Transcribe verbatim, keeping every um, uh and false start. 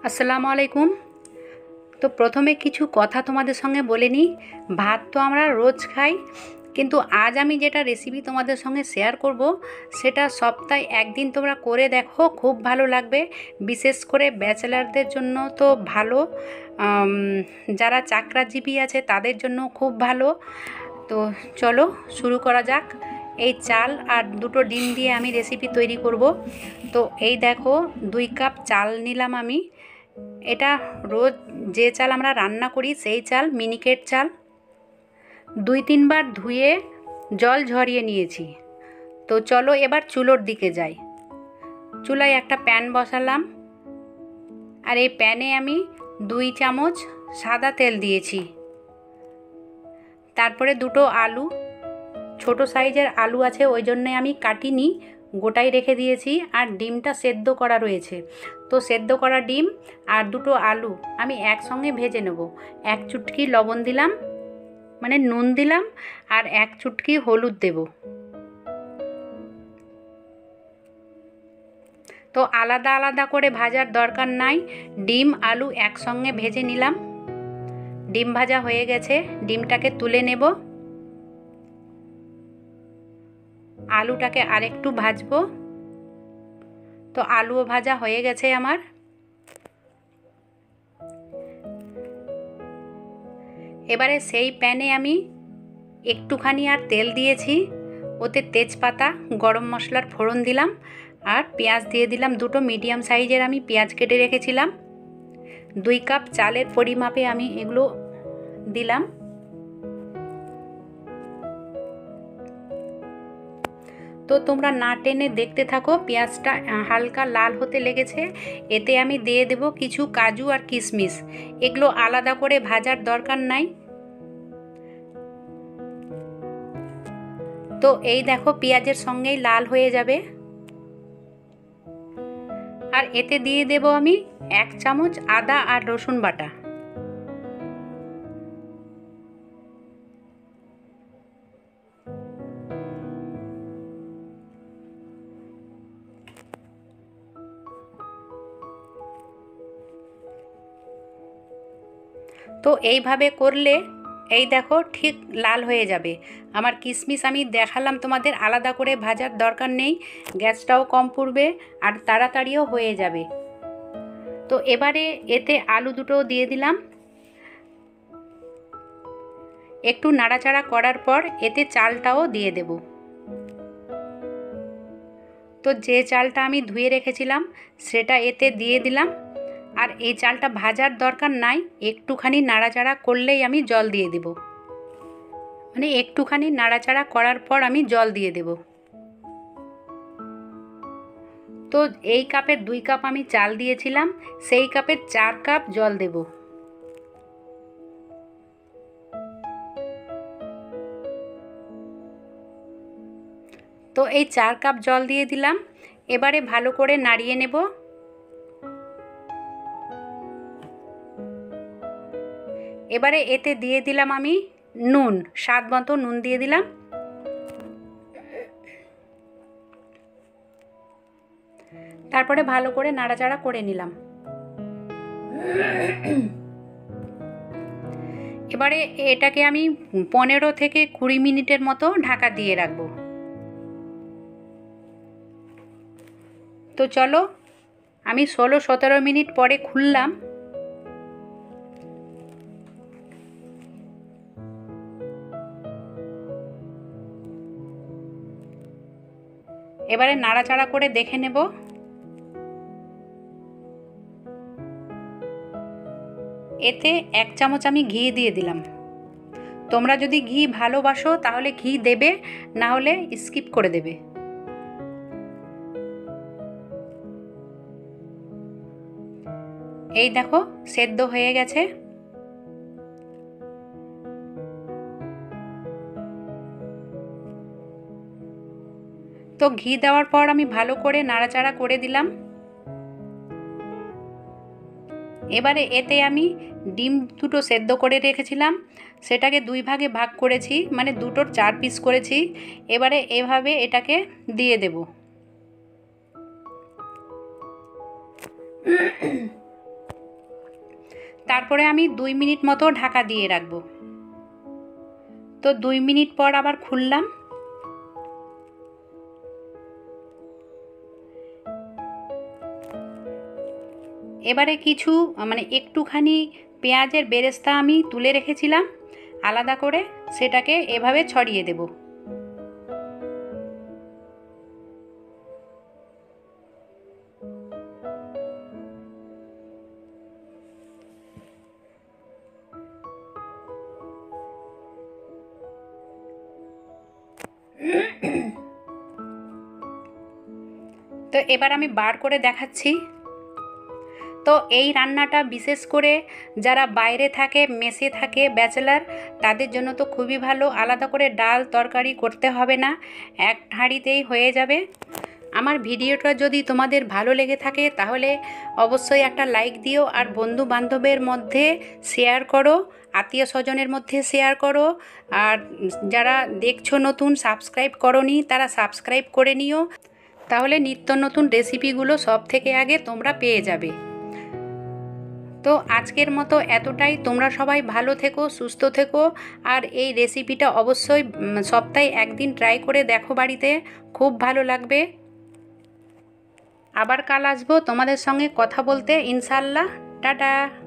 আসসালামু আলাইকুম। তো প্রথমে কিছু কথা তোমাদের সঙ্গে বলে নিই। ভাত তো আমরা রোজ খাই, কিন্তু আজ আমি যেটা রেসিপি তোমাদের সঙ্গে শেয়ার করব সেটা সপ্তাহে একদিন তোমরা করে দেখো, খুব ভালো লাগবে। বিশেষ করে ব্যাচেলারদের জন্য তো ভালো, যারা চাকরাজীবী আছে তাদের জন্য খুব ভালো। তো চলো শুরু করা যাক। এই চাল আর দুটো ডিম দিয়ে আমি রেসিপি তৈরি করব। তো এই দেখো, দুই কাপ চাল নিলাম আমি। এটা রোজ যে চাল আমরা রান্না করি সেই চাল, মিনিকেট চাল। দুই তিনবার ধুয়ে জল ঝরিয়ে নিয়েছি। তো চলো এবার চুলোর দিকে যাই। চুলায় একটা প্যান বসালাম, আর এই প্যানে আমি দুই চামচ সাদা তেল দিয়েছি। তারপরে দুটো আলু, ছোট সাইজের আলু আছে ওই জন্যে আমি কাটিনি, গোটাই রেখে দিয়েছি। আর ডিমটা সেদ্ধ করা রয়েছে, তো সেদ্ধ করা ডিম আর দুটো আলু আমি একসঙ্গে ভেজে নেব। এক চুটকি লবণ দিলাম, মানে নুন দিলাম, আর এক চুটকি হলুদ দেব। তো আলাদা আলাদা করে ভাজার দরকার নাই, ডিম আলু একসঙ্গে ভেজে নিলাম। ডিম ভাজা হয়ে গেছে, ডিমটাকে তুলে নেব। আলুটাকে আরেকটু ভাজবো। তো আলুও ভাজা হয়ে গেছে আমার। এবারে সেই প্যানে আমি একটুখানি আর তেল দিয়েছি, ওতে তেজপাতা, গরম মশলার ফোড়ন দিলাম, আর পেঁয়াজ দিয়ে দিলাম। দুটো মিডিয়াম সাইজের আমি পেঁয়াজ কেটে রেখেছিলাম। দুই কাপ চালের পরিমাপে আমি এগুলো দিলাম। তো তোমরা না টেনে দেখতে থাকো, পেঁয়াজটা হালকা লাল হতে লেগেছে। এতে আমি দিয়ে দেব কিছু কাজু আর কিশমিশ। এগুলো আলাদা করে ভাজার দরকার নাই। তো এই দেখো, পেঁয়াজের সঙ্গেই লাল হয়ে যাবে। আর এতে দিয়ে দেব আমি এক চামচ আদা আর রসুন বাটা। তো এইভাবে করলে এই দেখো ঠিক লাল হয়ে যাবে। আমার কিশমিশ আমি দেখালাম তোমাদের, আলাদা করে ভাজার দরকার নেই, গ্যাসটাও কম পড়বে আর তাড়াতাড়িও হয়ে যাবে। তো এবারে এতে আলু দুটো দিয়ে দিলাম। একটু নাড়াচাড়া করার পর এতে চালটাও দিয়ে দেব। তো যে চালটা আমি ধুয়ে রেখেছিলাম সেটা এতে দিয়ে দিলাম। আর এই চালটা ভাজার দরকার নাই, একটুখানি নাড়াচাড়া করলেই আমি জল দিয়ে দেব। মানে একটুখানি নাড়াচাড়া করার পর আমি জল দিয়ে দেব। তো এই কাপের দুই কাপ আমি চাল দিয়েছিলাম, সেই কাপের চার কাপ জল দেব। তো এই চার কাপ জল দিয়ে দিলাম। এবারে ভালো করে নাড়িয়ে নেব। এবারে এতে দিয়ে দিলাম আমি নুন, স্বাদ মতো নুন দিয়ে দিলাম। তারপরে ভালো করে নাড়াচাড়া করে নিলাম। এবারে এটাকে আমি পনেরো থেকে কুড়ি মিনিটের মতো ঢাকা দিয়ে রাখবো। তো চলো, আমি ষোলো সতেরো মিনিট পরে খুললাম। এবারে নাড়াচাড়া করে দেখে নেব। এতে এক চামচ আমি ঘি দিয়ে দিলাম। তোমরা যদি ঘি ভালোবাসো তাহলে ঘি দেবে, না হলে স্কিপ করে দেবে। এই দেখো সেদ্ধ হয়ে গেছে। তো ঘি দেওয়ার পর আমি ভালো করে নাড়াচাড়া করে দিলাম। এবারে এতে আমি ডিম দুটো সেদ্ধ করে রেখেছিলাম, সেটাকে দুই ভাগে ভাগ করেছি, মানে দুটোর চার পিস করেছি। এবারে এভাবে এটাকে দিয়ে দেব। তারপরে আমি দুই মিনিট মতো ঢাকা দিয়ে রাখবো। তো দুই মিনিট পর আবার খুললাম। এবারে কিছু মানে একটুখানি পেঁয়াজের বেরেস্তা আমি তুলে রেখেছিলাম আলাদা করে, সেটাকে এভাবে ছড়িয়ে দেব। তো এবার আমি বার করে দেখাচ্ছি। তো এই রান্নাটা বিশেষ করে যারা বাইরে থাকে, মেসে থাকে, ব্যাচেলার, তাদের জন্য তো খুবই ভালো। আলাদা করে ডাল তরকারি করতে হবে না, এক হাঁড়িতেই হয়ে যাবে। আমার ভিডিওটা যদি তোমাদের ভালো লেগে থাকে তাহলে অবশ্যই একটা লাইক দিও, আর বন্ধু বান্ধবের মধ্যে শেয়ার করো, আত্মীয় স্বজনের মধ্যে শেয়ার করো। আর যারা দেখছো নতুন, সাবস্ক্রাইব করোনি, তারা সাবস্ক্রাইব করে নিও, তাহলে নিত্য নতুন রেসিপিগুলো সব থেকে আগে তোমরা পেয়ে যাবে। তো আজকের মতো এতটাই। তোমরা সবাই ভালো থেকো, সুস্থ থেকো, আর এই রেসিপিটা অবশ্যই সপ্তাহে একদিন ট্রাই করে দেখো বাড়িতে, খুব ভালো লাগবে। আবার কাল আসবো তোমাদের সঙ্গে কথা বলতে, ইনশাল্লাহ। টাটা।